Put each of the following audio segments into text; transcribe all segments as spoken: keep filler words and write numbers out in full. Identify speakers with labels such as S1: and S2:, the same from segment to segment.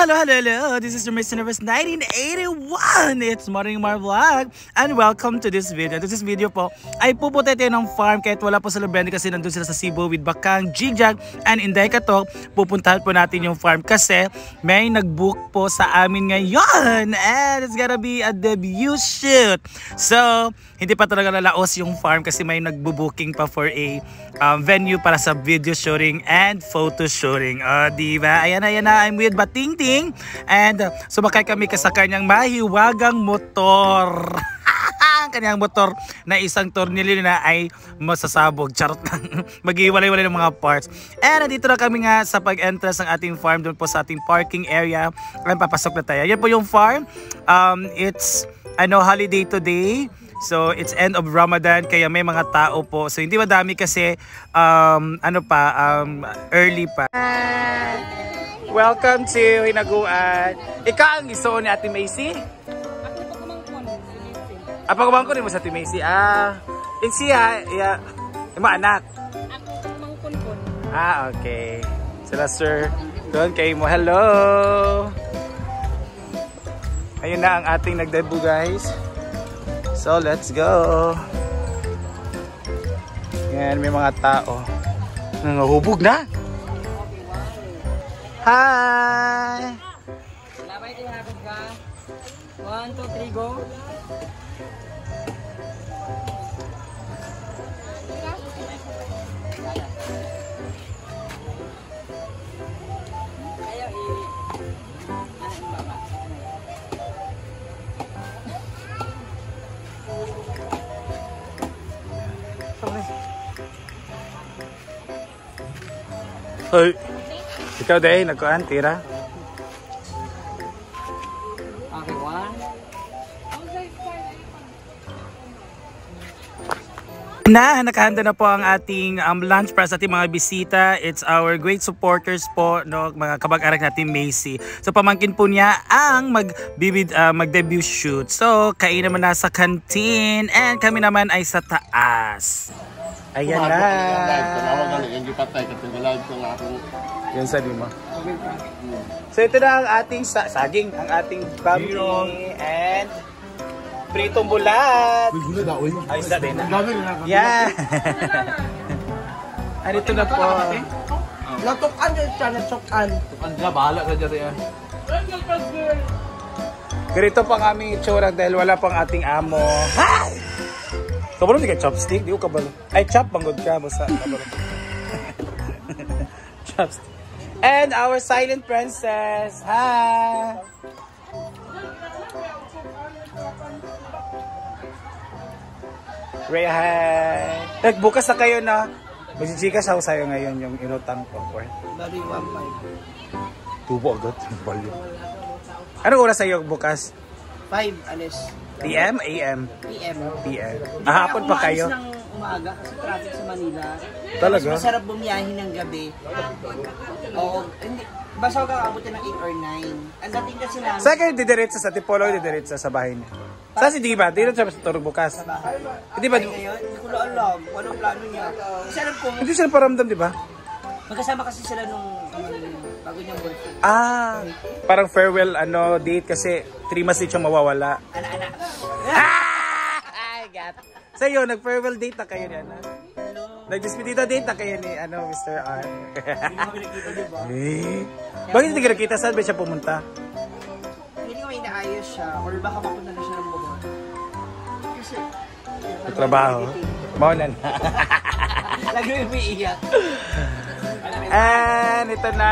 S1: Hello, hello, hello. This is your Miss Universe nineteen eighty-one. It's Morning Mar Vlog. And welcome to this video. To this video po, ay pupunta tayo ng farm kahit wala po sa Lubendi kasi nandun sila sa Cebu with Bakang, Jigjag, and Inday Katok. Pupuntahan po natin yung farm kasi may nag-book po sa amin ngayon. And it's gonna be a debut shoot. So, hindi pa talaga nalaos yung farm kasi may nagbo-booking pa for a um, venue para sa video shooting and photo shooting. O, uh, diba? Ayan na, ayan na. I'm with Bating Ting. And uh, sumakay kami sa kanyang mahiwagang motor. Ang kanyang motor na isang tornilyo na ay masasabog. Charot lang. Mag-iwalay-walay ng mga parts. And nandito na kami nga sa pag-entrance ng ating farm. Doon po sa ating parking area. Ayan, papasok na tayo. Yan po yung farm. Um, it's ano, holiday today. So it's end of Ramadan kaya may mga tao po. So hindi madami kasi um, ano pa, um, early pa. Welcome to Hinaguan. Ikaw ang iso ni Ate Macy? Ako pagkumangkon mo sa Ate Macy. Ah, iksi ha, yeah. Yung mga anak.
S2: Ako kumangkon.
S1: Ah, okay. Sila sir. Doon kay mo. Hello. Ayun na ang ating nagdebut guys. So let's go. Yan, may mga tao. Nangahubog na. Hi!
S2: Labay din hapon ka. One, two, three, go.
S1: Hoy. Ikaw day, nagkuhan, tira.
S2: Okay, one.
S1: Na, nakahanda na po ang ating um, lunch para sa ating mga bisita. It's our great supporters po, no, mga kabag-arak natin Macy. So pamangkin po niya ang mag-bibid, uh, mag-debut shoot. So kain naman na sa canteen and kami naman ay sa taas. Ayan na. Yan sa lima. So ito na ang ating sa saging, ang ating bambi and pritong bulat. Ay, isa din. Yan. Ano ito na po?
S2: Natukan yun siya, natukan.
S3: Tukan siya, bahala ka dyan yan.
S1: Ganito pang aming itsura dahil wala pang ating amo. Hi! Kabalo di ka chopstick? Di ko kabalo. Ay, chop, banggod ka. Basta kabalo. Chopstick. And our silent princess. Hi! Ray, hi! Nagbukas na kayo na. Magsichikas ako sa'yo ngayon yung inutang ko.
S2: Bali, one, five.
S1: Tubo agad. Bali. Anong oras sa'yo bukas?
S2: Five, alis.
S1: P M? A M?
S2: P M.
S1: P M. Ah, hapon pa kayo?
S2: Umalis ng umaga kasi traffic sa Manila.
S1: Talaga?
S2: Mas masarap bumiyahin ng gabi. Oo. Hindi. Basta huwag kakabutin ng eight or nine. Ang dating kasi namin.
S1: Saan kayo didiretsa sa Tipolo o didiretsa sa bahay niya? Saan si Diba? Dito siya sa Turog bukas.
S2: Sa bahay.
S1: Hindi ba?
S2: Ay, ngayon, hindi ko na alam. Anong plano niya? Kasi alam ko,
S1: Hindi sila paramdam, di ba?
S2: magkasama kasi sila nung ano, bago niyang boyfriend.
S1: Ah, parang farewell ano date kasi three months din siyang mawawala.
S2: Anak-anak.
S1: Ah! I got. So yun, nag-farewell date na kayo niyan. Nag-despedida date na kayo ni ano, Mister R.
S2: Hindi kami nakita, di ba?
S1: Eh? Bakit hindi ka nakita? Saan ba siya pumunta?
S2: Hindi ko may naayos siya or baka mapunta na siya ng bubon. Kasi,
S1: Trabaho. Maunan na.
S2: lagi may umiiyak.
S1: And ito na.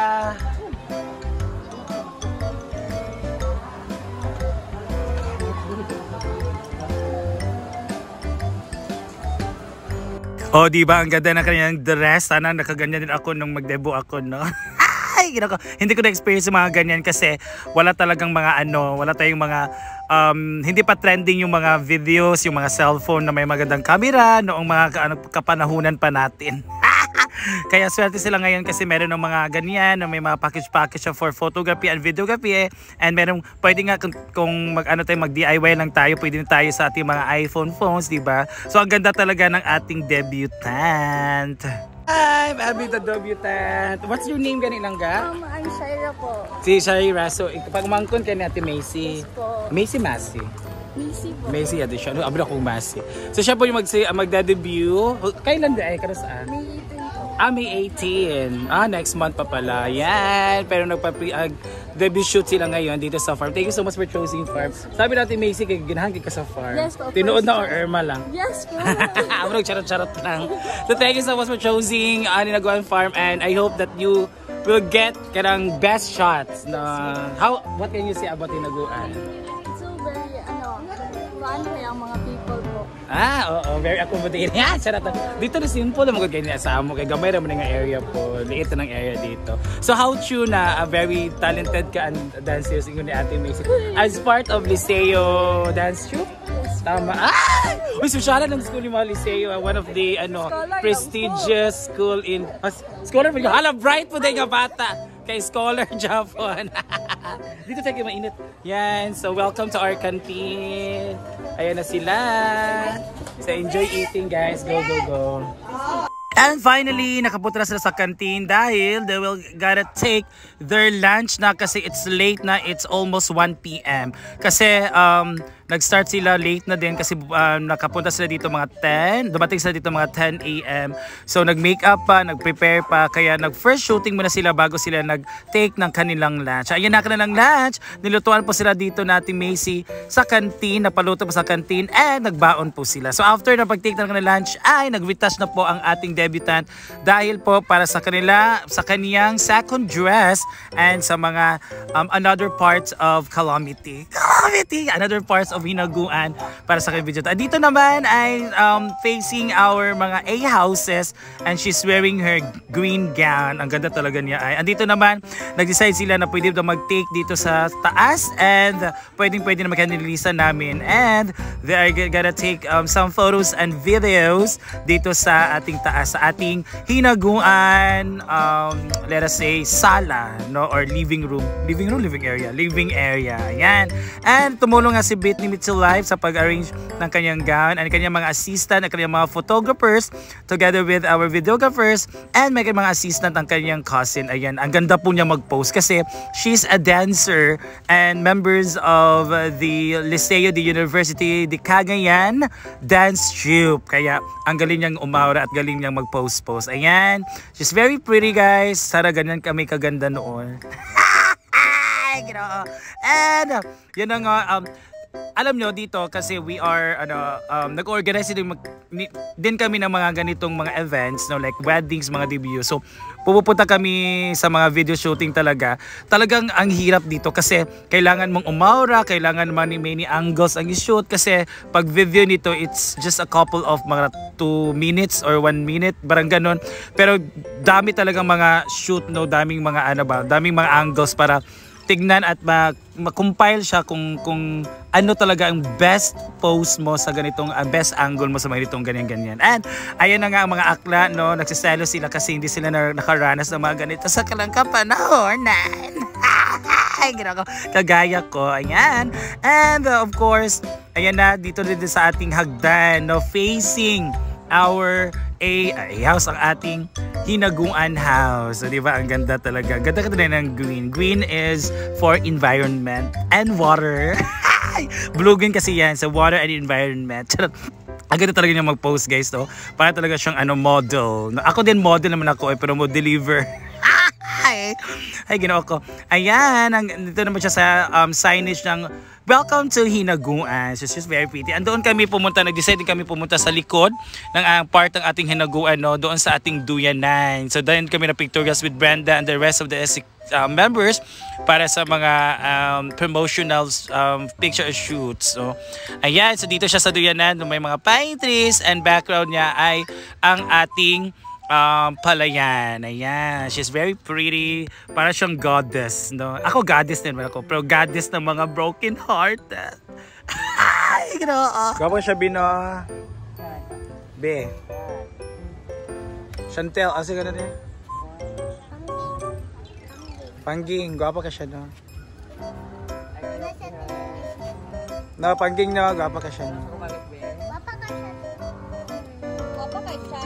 S1: Oh, di ba ang ganda ng kanyang dress? Sana nakaganyan din ako nung mag-debut ako, no? Ay, ginako. Hindi ko na-experience yung mga ganyan kasi wala talagang mga ano, wala tayong mga um, hindi pa trending yung mga videos, yung mga cellphone na may magandang camera noong mga ano, kapanahunan pa natin. Kaya swerte sila ngayon kasi meron ng mga ganyan, na may mga package-package siya for photography and videography. Eh. And meron, pwede nga kung, kung mag, ano tayo, mag-D I Y lang tayo, pwede na tayo sa ating mga iPhone phones, di ba? So ang ganda talaga ng ating debutant. Hi, Abby the debutant. What's your name gani lang ga?
S4: Um, I'm Shaira po.
S1: Si Shaira. So, pag mangkon ka ni Ate Macy.
S4: Yes po.
S1: Macy Macy.
S4: Macy po.
S1: Macy addition. Ano, abra kong Macy. So, siya po yung mag magda-debut. Kailan di ay? Kano saan?
S4: May eighteen po.
S1: Ah, May eighteen. Ah, next month pa pala. Yan. Pero nagpa-debut shoot sila ngayon dito sa farm. Thank you so much for choosing farm. Sabi natin, Macy, kay ginahangin ka sa farm.
S4: Yes po.
S1: Tinuod na or Irma lang?
S4: Yes po.
S1: Abra, charot-charot lang. So, thank you so much for choosing uh, Hinaguan Farm, and I hope that you will get kanang best shots. Na how what can you say about Hinaguan?
S4: It's so very, ano, fun kaya ang mga people po.
S1: Ah, oo, very accommodating. Ah, charot. Dito na simple lang magod ganyan sa amo kay gamay ra man nga area po. Liit na ng area dito. So how true na a very talented ka and dancers ingon ni Ate Macy as part of Liceo Dance Troupe? Tama. Ah! Uy, sosyala ng school yung mga Liceo. One of the ano prestigious school in... Uh, scholar po yung hala, bright po din nga bata. Kay Scholar Japon. Dito tayo mainit. Yan. So, welcome to our canteen. Ayan na sila. So, enjoy eating, guys. Go, go, go. And finally, nakapunta na sila sa canteen dahil they will gotta take their lunch na kasi it's late na. It's almost one P M Kasi um, nag-start sila late na din kasi um, nakapunta sila dito mga ten. Dumating sila dito mga ten A M So nag-makeup pa, nag-prepare pa. Kaya nag-first shooting muna sila bago sila nag-take ng kanilang lunch. Ayan na kanilang lunch. Nilutuan po sila dito natin Macy sa canteen. Napaluto po sa canteen and nagbaon po sila. So after na pag-take ng kanilang lunch ay nag-retouch na po ang ating debutant dahil po para sa kanila, sa kaniyang second dress and sa mga um, another parts of Calamity. Calamity! Another parts of Hinaguan para sa kanilang video. Dito naman ay um, facing our mga A houses and she's wearing her green gown. Ang ganda talaga niya ay. Andito naman, nag-decide sila na pwede daw mag-take dito sa taas and pwedeng pwede na magkanililisan namin and they are gonna take um, some photos and videos dito sa ating taas, sa ating Hinaguan um, let us say sala no or living room living room living area living area yan. And tumulong nga si Britney Mitchell Live sa pag-arrange ng kanyang gown and kanyang mga assistant at kanyang mga photographers together with our videographers and may mga assistant ang kanyang cousin. Ayan, ang ganda po niya mag-post kasi she's a dancer and members of the Liceo de University de Cagayan Dance Troupe. Kaya ang galing niyang umaura at galing niyang mag-post-post. Ayan, she's very pretty guys. Sana ganyan kami kaganda noon. And yun na nga, um, alam nyo dito kasi we are ano um, nag-organize din, mag, din kami ng mga ganitong mga events no like weddings, mga debut. So pupupunta kami sa mga video shooting talaga. Talagang ang hirap dito kasi kailangan mong umaura, kailangan many many angles ang i-shoot kasi pag video nito it's just a couple of mga two minutes or one minute, barang ganon. Pero dami talagang mga shoot no, daming mga ano ba, daming mga angles para tignan at ma-compile siya kung kung ano talaga ang best pose mo sa ganitong uh, best angle mo sa mga ganitong ganyan-ganyan. And ayan na nga ang mga akla no, nagsiselo sila kasi hindi sila na, nakaranas ng mga ganito sa kalangkang panahonan. Ay, ginagawa kagaya ko. Ayan. And uh, of course, ayan na dito din sa ating hagdan no, facing our a, a house ang ating Hinaguan house. So, di ba? Ang ganda talaga. Ganda ka talaga ng green. Green is for environment and water. Blue green kasi yan. So, water and environment. Ang ganda talaga niya mag-post guys. No? Para talaga siyang ano, model. Ako din model naman ako eh, pero mo deliver. Ay, ay ginawa ko. Ayan, ang, dito naman siya sa um, signage ng Welcome to Hinaguan. So, it's just very pretty. And doon kami pumunta, nag-decide din kami pumunta sa likod ng uh, part ng ating Hinaguan, no? Doon sa ating Duyanan. So, doon kami na pictorials with Brenda and the rest of the S I C uh, members para sa mga um, promotional um, picture shoots. So, ayan. So, dito siya sa Duyanan. May mga pine trees and background niya ay ang ating Um, palayan. Ayan. She's very pretty. Para siyang goddess. No? Ako goddess din ako. Pero goddess ng mga broken heart. Ay, ginoo. Gawin siya, Bino. Be. Chantel, asa ka na din? Pangging, gwapa ka siya, no? No, Pangging, no? Gwapa ka siya, no?
S4: Papa ka siya. Papa ka siya?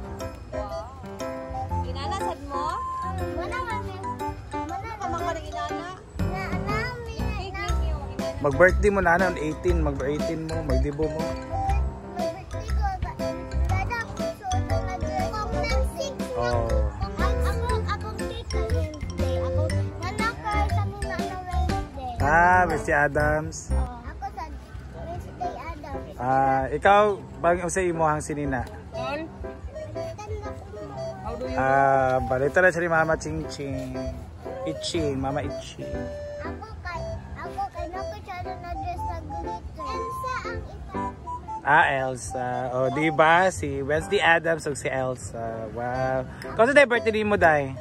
S4: Wow. Inanasad mo? Wala kami. Wala naman ka ng inana. Na, namin.
S1: Mag-birthday mo na, on eighteen. Mag-eighteen mo, mag-dibo mo. Oh. Ah, Mister Adams.
S4: Ako sa Wednesday Adams.
S1: Ah, ikaw bang usay mo ang sinina? Ah, balita na siya ni Mama Ching Ching. Iching, Mama Iching.
S4: Ako kay ako kay nako siya na dress na glitter. Elsa ang ikaw.
S1: Ah, Elsa. Oh, di ba si Wednesday Adams ug si Elsa. Wow. Kasi day birthday mo day.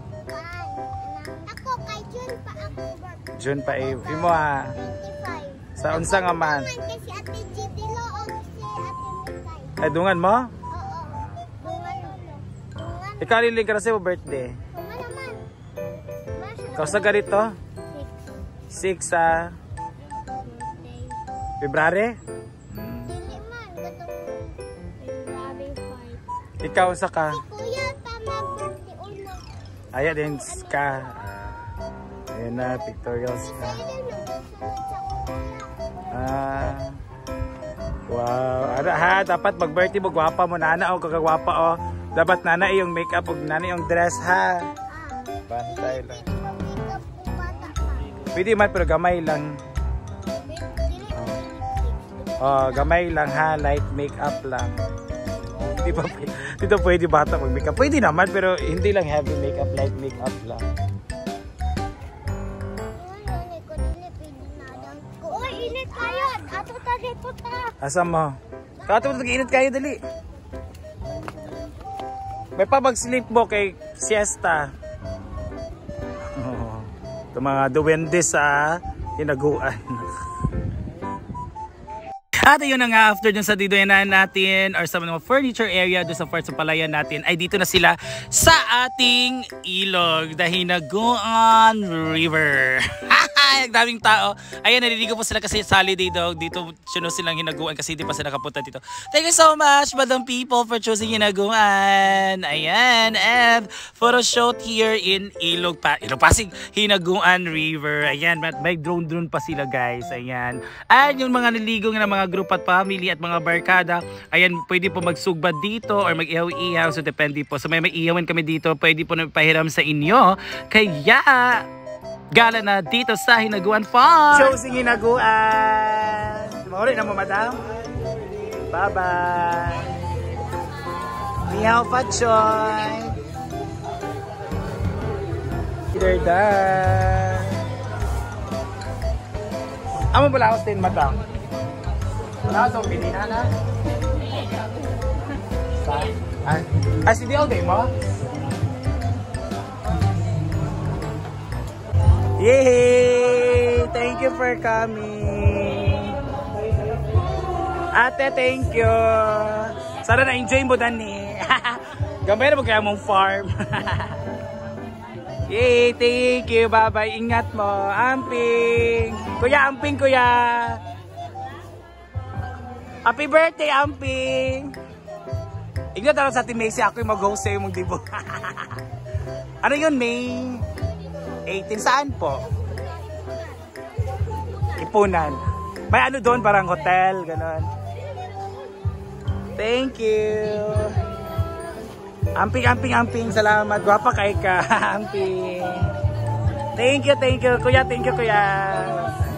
S4: Ako kay June pa ako birthday.
S1: June pa eh. Imo ha.
S4: twenty-five.
S1: Sa unsa nga man?
S4: Dungan kay si Ate Gitilo o si Ate Mikay.
S1: Ay dungan mo?
S4: Oo. Dungan. Dungan.
S1: Ikaw liling ka na sa birthday.
S4: Dungan naman. Masya.
S1: Kausa ganito?
S4: Six.
S1: six sa February?
S4: Dili man katong February five.
S1: Ikaw sa ka?
S4: Kuya pa mag-birthday uno.
S1: Aya din ka. Ayan na, pictorials ka.
S4: Sa'yo na nagsusunod sa kuya.
S1: Ah. Wow. Ano ha, dapat mag-birthday mo, gwapa mo, nana o kagagwapa o. Dapat nana yung makeup o nana yung dress ha.
S4: Ah.
S1: Bantay lang.
S4: Pwede mo makeup kung bata pa.
S1: Pwede man pero gamay lang.
S4: Dili mo lipstick.
S1: Oh, gamay lang ha, light makeup lang. Di ba pwede, dito pwede bata mag makeup. Pwede naman pero hindi lang heavy makeup, light makeup lang.
S4: Ngayon, ko dili pwede na lang ko. Uy, init kayo. Ato ta dito ta.
S1: Asa mo? Kato mo nag-init kayo dali. May pa mag-sleep mo kay siesta. Oh, ito mga duwende sa hinaguan. At ayun na nga, after dun sa didoyanan natin or sa mga furniture area dun sa Fort Palayan natin, ay dito na sila sa ating ilog, the Hinaguan River. Ang daming tao. Ayan, naliligo po sila kasi sa holiday dog. Dito suno silang hinaguan kasi di pa sila nakapunta dito. Thank you so much, Madam People, for choosing Hinaguan. Ayan, and photo shoot here in Ilog, pa Ilog Pasig, Hinaguan River. Ayan, may drone-drone pa sila guys. Ayan. And yung mga naligo ng mga group at family at mga barkada, ayan, pwede po magsugbad dito or mag-ihaw-ihaw. So, depende po. So, may may-ihawin kami dito. Pwede po na pahiram sa inyo. Kaya, gala na dito sa Hinaguan Farm. Choosing Hinaguan. Tumawari na mo, madam. Bye-bye. Mihaw pa, Choy. Either that. Amo pala ako din, madam. Wala sa pinina na. Sa? Ah, ah si Dio, okay mo? Yay! Thank you for coming. Ate, thank you. Sana na-enjoy mo dani. Gambay na mo kaya mong farm. Yay! Thank you. Bye-bye. Ingat mo. Amping. Kuya, Amping, kuya. Happy birthday, Amping. Ingat lang sa ating Macy. Ako yung mag-host sa'yo mong dibo. Ano yun, May? eighteen saan po? Ipunan. May ano doon, parang hotel, gano'n. Thank you. Amping, amping, amping. Salamat. Gwapa kay ka, Amping. Thank you, thank you. Kuya, thank you, kuya.